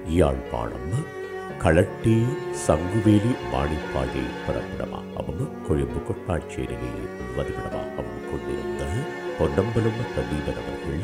யாழ்ப்பாணம் களட்டி சங்குவேலி மாணிப்பாயை பிறப்பிடமாகவும் கொழும்பு கொட்டாட்சேரியை வதிவிடமாகவும் கொண்டிருந்த பொன்னம்பலம் பிரதீபன் அவர்கள்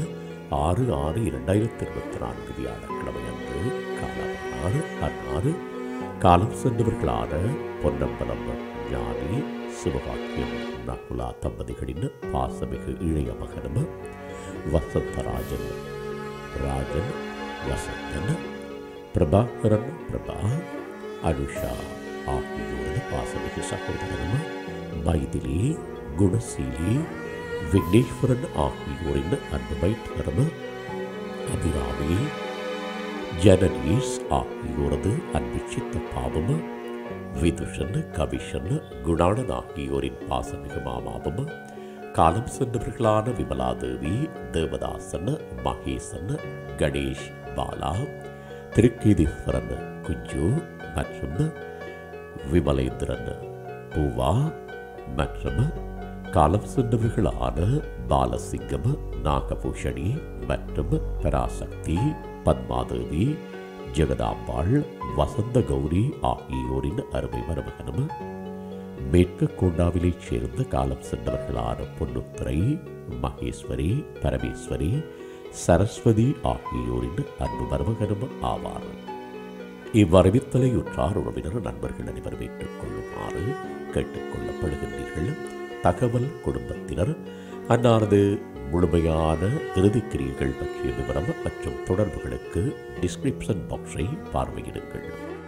6/6/2024 வியாழக்கிழமை அன்று காலமானார். அன்னார் காலம் சென்றவர்களான பொன்னம்பலம் ஞானி சிவகாக்கியம் நகுலா தம்பதிகளின் பாசமிகு இளைய மகனும் வசந்தராஜன் ராஜன் வசந்தன் பிரபாகரன் பிரபா அனுஷா ஆகியோரது பாசமிகு சகோதரனும் மைதிலி குணசீலி விக்னேஸ்வரன் ஆகியோரின் அன்பு மைத்தரும் அபிராமி ஜனனீஸ் ஆகியோரது அன்பு சித்தப்பாவும் விதுஷன் கவிஷன் குணானன் ஆகியோரின் பாசமிகு மாமாவும் காலம் சென்றவர்களான விமலாதேவி தேவதாசன் மகேசன் கணேஷ் பாலா திருக்கீதீஸ்வரன் குஞ்சு மற்றும் விமலேந்திரன் பூவா மற்றும் காலம் சென்றவர்களான பாலசிங்கம் நாகபூஷணி மற்றும் பராசக்தி பத்மாதேவி ஜெகதாம்பாள் வசந்த கௌரி ஆகியோரின் அருமை மருமகனும் மேற்கு கொண்டாவிலைச் சேர்ந்த காலம் சென்றவர்களான பொன்னுத்துறை மகேஸ்வரி பரமேஸ்வரி சரஸ்வதி ஆகியோரின் அன்பு மருமகனும் ஆவார். இவ்வறிவித்தலை உற்றார் உறவினர் நண்பர்கள் அனைவரும் ஏற்றுக்கொள்ளுமாறு கேட்டுக்கொள்ளப்படுகின்றீர்கள். தகவல் குடும்பத்தினர் அன்னாரது முழுமையான இறுதிக்கிரியைகள் பற்றிய விவரம் மற்றும் தொடர்புகளுக்கு டிஸ்கிரிப்ஷன் பாக்ஸை பார்வையிடுங்கள்.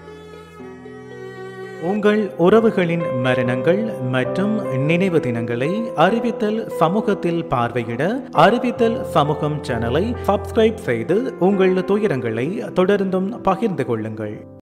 உங்கள் உறவுகளின் மரணங்கள் மற்றும் நினைவு தினங்களை அறிவித்தல் சமூகத்தில் பார்வையிட அறிவித்தல் சமூகம் சேனலை சப்ஸ்கிரைப் செய்து உங்கள் துயரங்களை தொடர்ந்தும் பகிர்ந்து கொள்ளுங்கள்.